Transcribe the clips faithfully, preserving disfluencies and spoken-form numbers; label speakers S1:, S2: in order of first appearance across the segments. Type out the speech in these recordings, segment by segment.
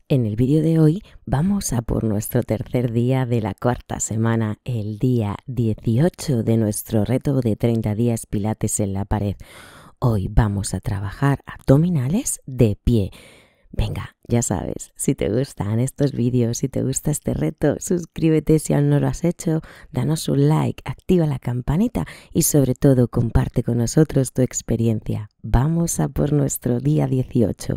S1: En el vídeo de hoy vamos a por nuestro tercer día de la cuarta semana, el día dieciocho de nuestro reto de treinta días pilates en la pared. Hoy vamos a trabajar abdominales de pie. Venga, ya sabes, si te gustan estos vídeos, si te gusta este reto, suscríbete si aún no lo has hecho, danos un like, activa la campanita y sobre todo comparte con nosotros tu experiencia. Vamos a por nuestro día dieciocho.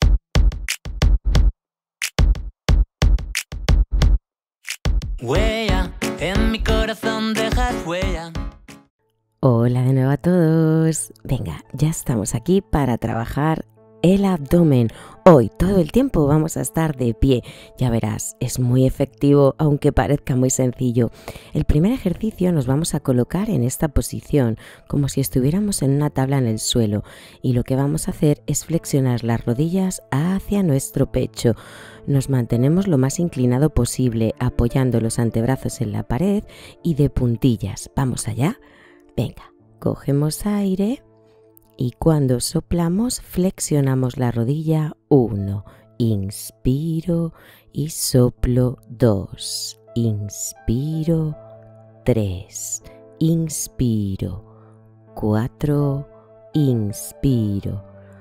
S2: Huella, en mi corazón dejas huella.
S1: Hola de nuevo a todos. Venga, ya estamos aquí para trabajar el abdomen. Hoy todo el tiempo vamos a estar de pie. Ya verás, es muy efectivo aunque parezca muy sencillo. El primer ejercicio nos vamos a colocar en esta posición, como si estuviéramos en una tabla en el suelo. Y lo que vamos a hacer es flexionar las rodillas hacia nuestro pecho. Nos mantenemos lo más inclinado posible, apoyando los antebrazos en la pared y de puntillas. ¿Vamos allá? Venga, cogemos aire. Y cuando soplamos, flexionamos la rodilla. uno. Inspiro y soplo. dos. Inspiro. tres. Inspiro. cuatro. Inspiro.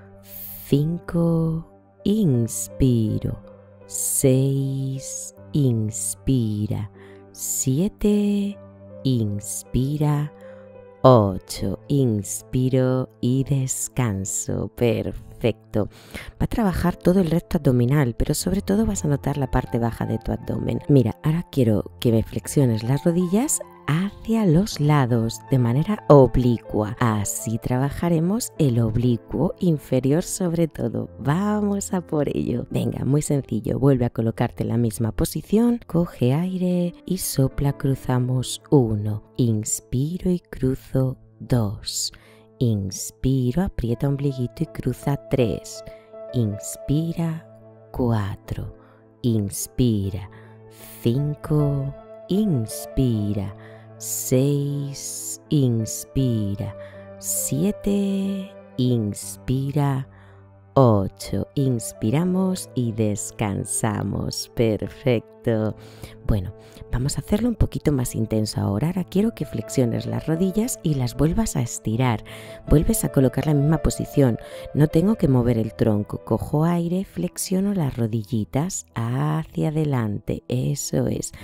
S1: cinco. Inspiro. seis. Inspira. siete. Inspira. ocho. Inspiro y descanso. Perfecto. Va a trabajar todo el recto abdominal, pero sobre todo vas a notar la parte baja de tu abdomen. Mira, ahora quiero que me flexiones las rodillas hacia los lados de manera oblicua. Así trabajaremos el oblicuo inferior sobre todo. Vamos a por ello. Venga, muy sencillo. Vuelve a colocarte en la misma posición. Coge aire y sopla. Cruzamos. uno. Inspiro y cruzo. dos. Inspiro, aprieta ombliguito y cruza. tres. Inspira. cuatro. Inspira. cinco. Inspira. seis. Inspira. siete. Inspira. ocho. Inspiramos y descansamos. Perfecto. Bueno, vamos a hacerlo un poquito más intenso ahora. Ahora quiero que flexiones las rodillas y las vuelvas a estirar. Vuelves a colocar la misma posición. No tengo que mover el tronco. Cojo aire, flexiono las rodillitas hacia adelante. Eso es.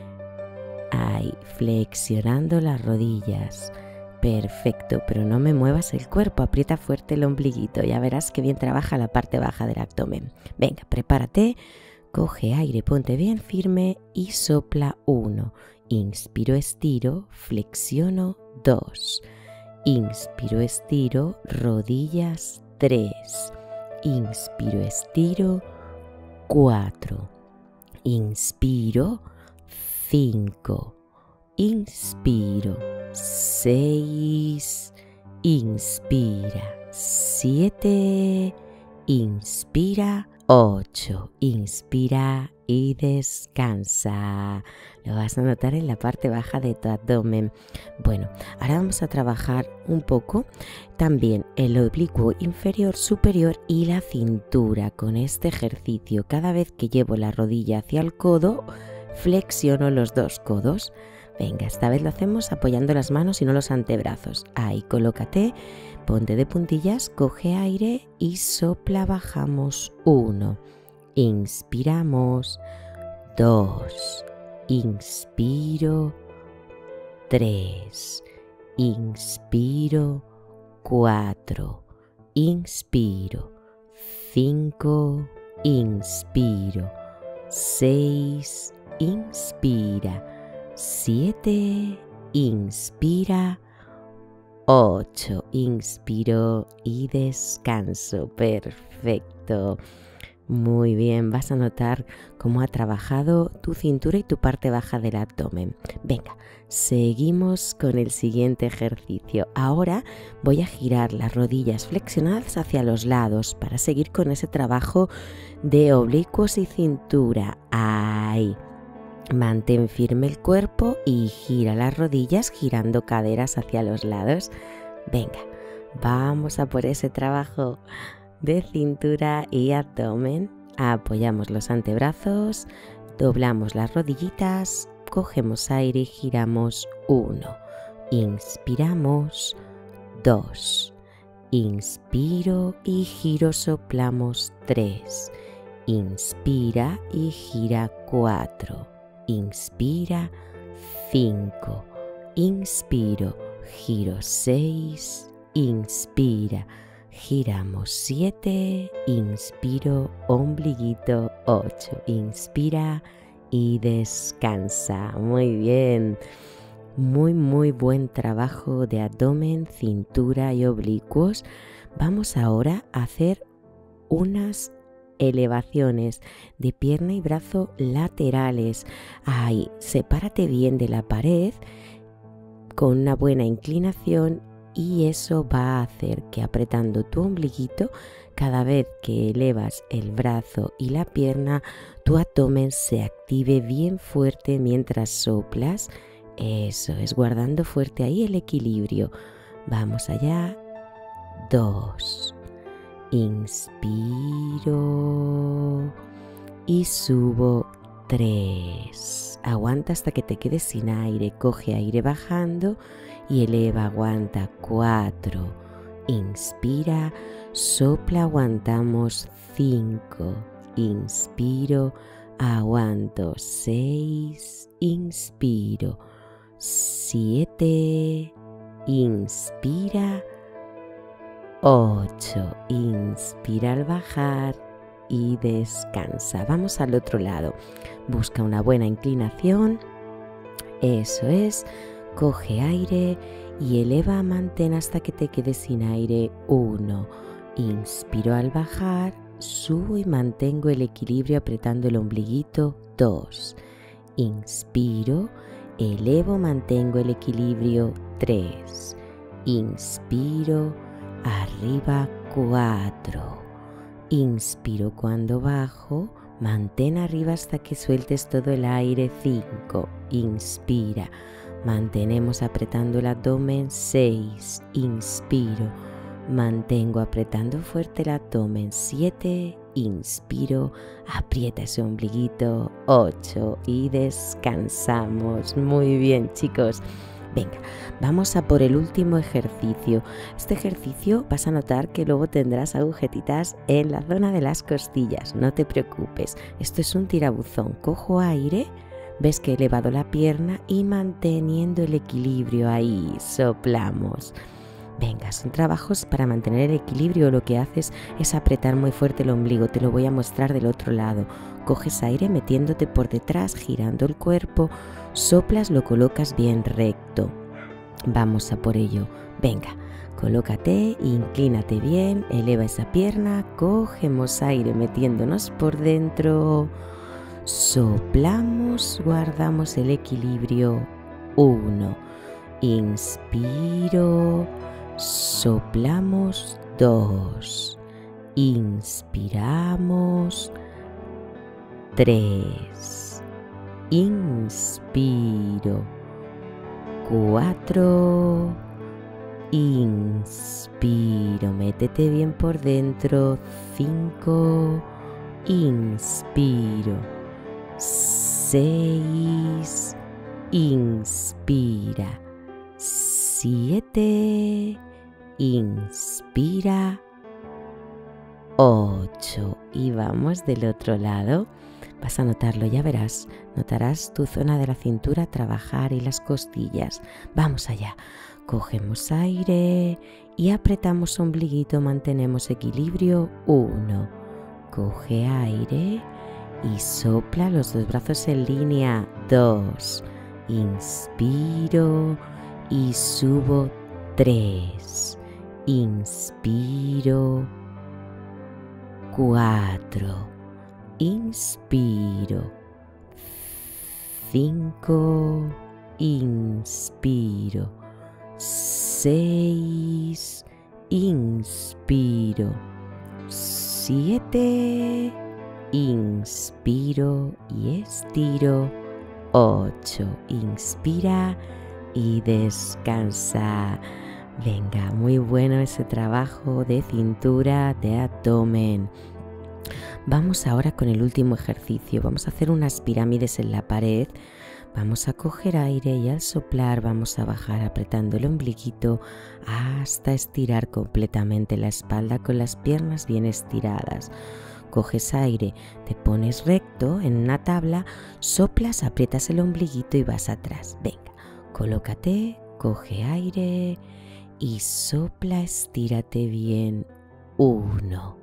S1: Ahí, flexionando las rodillas. Perfecto, pero no me muevas el cuerpo, aprieta fuerte el ombliguito, ya verás que bien trabaja la parte baja del abdomen. Venga, prepárate, coge aire, ponte bien firme y sopla. uno. Inspiro, estiro, flexiono. dos. Inspiro, estiro, rodillas. tres. Inspiro, estiro. cuatro. Inspiro. cinco. Inspiro. seis. Inspira. siete. Inspira. ocho. Inspira y descansa. Lo vas a notar en la parte baja de tu abdomen. Bueno, ahora vamos a trabajar un poco también el oblicuo inferior, superior y la cintura con este ejercicio. Cada vez que llevo la rodilla hacia el codo, flexiono los dos codos. Venga, esta vez lo hacemos apoyando las manos y no los antebrazos. Ahí, colócate, ponte de puntillas, coge aire y sopla, bajamos. uno. Inspiramos. dos. Inspiro. tres. Inspiro. cuatro. Inspiro. cinco. Inspiro. seis. Inspira. siete. Inspira. ocho. Inspiro y descanso. Perfecto. Muy bien, vas a notar cómo ha trabajado tu cintura y tu parte baja del abdomen. Venga, seguimos con el siguiente ejercicio. Ahora voy a girar las rodillas flexionadas hacia los lados para seguir con ese trabajo de oblicuos y cintura. Ahí. Mantén firme el cuerpo y gira las rodillas girando caderas hacia los lados. Venga, vamos a por ese trabajo de cintura y abdomen. Apoyamos los antebrazos, doblamos las rodillitas, cogemos aire y giramos uno. Inspiramos dos. Inspiro y giro, soplamos tres. Inspira y gira cuatro. Inspira cinco. Inspiro, giro seis. Inspira, giramos siete. Inspiro, ombliguito ocho. Inspira y descansa. Muy bien. Muy, muy buen trabajo de abdomen, cintura y oblicuos. Vamos ahora a hacer unas elevaciones de pierna y brazo laterales. Ahí, sepárate bien de la pared con una buena inclinación y eso va a hacer que apretando tu ombliguito, cada vez que elevas el brazo y la pierna, tu abdomen se active bien fuerte mientras soplas. Eso es, guardando fuerte ahí el equilibrio. Vamos allá. Dos. Inspiro y subo. Tres. Aguanta hasta que te quedes sin aire. Coge aire bajando y eleva, aguanta. Cuatro. Inspira, sopla, aguantamos. Cinco. Inspiro, aguanto. Seis. Inspiro. Siete. Inspira. Ocho. Inspira al bajar y descansa. Vamos al otro lado. Busca una buena inclinación. Eso es. Coge aire y eleva, mantén hasta que te quedes sin aire. Uno. Inspiro al bajar. Subo y mantengo el equilibrio apretando el ombliguito. Dos. Inspiro. Elevo, mantengo el equilibrio. Tres. Inspiro. Arriba. Cuatro. Inspiro cuando bajo. Mantén arriba hasta que sueltes todo el aire. Cinco. Inspira. Mantenemos apretando el abdomen. Seis. Inspiro. Mantengo apretando fuerte el abdomen. Siete. Inspiro. Aprieta ese ombliguito. Ocho. Y descansamos. Muy bien, chicos. Venga, vamos a por el último ejercicio. Este ejercicio vas a notar que luego tendrás agujetitas en la zona de las costillas. No te preocupes. Esto es un tirabuzón. Cojo aire. Ves que he elevado la pierna y manteniendo el equilibrio ahí, soplamos. Venga, son trabajos para mantener el equilibrio. Lo que haces es apretar muy fuerte el ombligo. Te lo voy a mostrar del otro lado. Coges aire metiéndote por detrás, girando el cuerpo. Soplas, lo colocas bien recto. Vamos a por ello. Venga, colócate, inclínate bien, eleva esa pierna. Cogemos aire metiéndonos por dentro. Soplamos, guardamos el equilibrio. Uno. Inspiro. Soplamos. Dos. Inspiramos. Tres. Inspiro. Cuatro. Inspiro. Métete bien por dentro. Cinco. Inspiro. Seis. Inspira. Siete. Inspira. Ocho. Y vamos del otro lado. Vas a notarlo, ya verás. Notarás tu zona de la cintura trabajar y las costillas. Vamos allá. Cogemos aire y apretamos ombliguito, mantenemos equilibrio. Uno. Coge aire y sopla los dos brazos en línea. Dos. Inspiro y subo. Tres. Inspiro. Cuatro. Inspiro. Cinco. Inspiro. Seis. Inspiro. Siete. Inspiro y estiro. Ocho. Inspira y descansa. Venga, muy bueno ese trabajo de cintura, de abdomen. Vamos ahora con el último ejercicio. Vamos a hacer unas pirámides en la pared. Vamos a coger aire y al soplar vamos a bajar apretando el ombliguito hasta estirar completamente la espalda con las piernas bien estiradas. Coges aire, te pones recto en una tabla, soplas, aprietas el ombliguito y vas atrás. Venga, colócate, coge aire y sopla, estírate bien. Uno.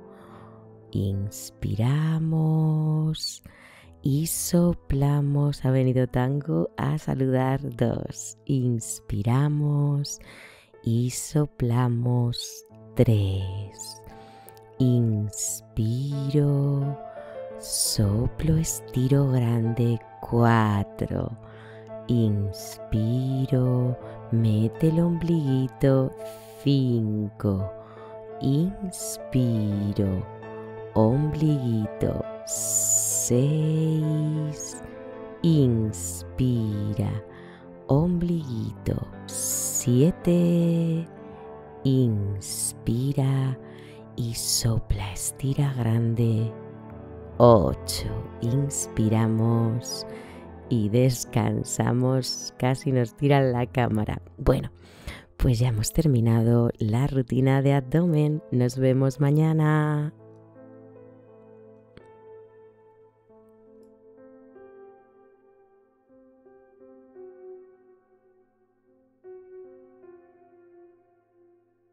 S1: Inspiramos y soplamos. Ha venido Tango a saludar. Dos. Inspiramos y soplamos. Tres. Inspiro, soplo, estiro grande. Cuatro. Inspiro, mete el ombliguito. Cinco. Inspiro, ombliguito. Seis. Inspira, ombliguito. Siete. Inspira y sopla, estira grande. Ocho. Inspiramos y descansamos. Casi nos tiran la cámara. Bueno, pues ya hemos terminado la rutina de abdomen. Nos vemos mañana.